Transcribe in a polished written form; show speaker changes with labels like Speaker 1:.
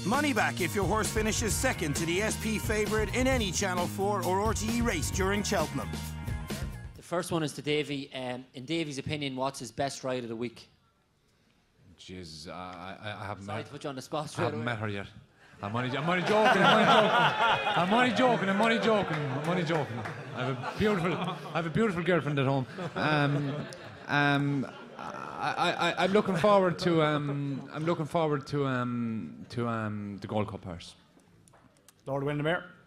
Speaker 1: Money back if your horse finishes second to the SP favourite in any Channel 4 or RTE race during Cheltenham.
Speaker 2: The first one is to Davy. In Davy's opinion, what's his best ride of the week?
Speaker 3: Jeez, I haven't
Speaker 2: Sorry
Speaker 3: met.
Speaker 2: to put you on the spot.
Speaker 3: I haven't met her yet. I'm only joking. I have a beautiful girlfriend at home. I'm looking forward to the Gold Cup horse.
Speaker 4: Lord Windermere.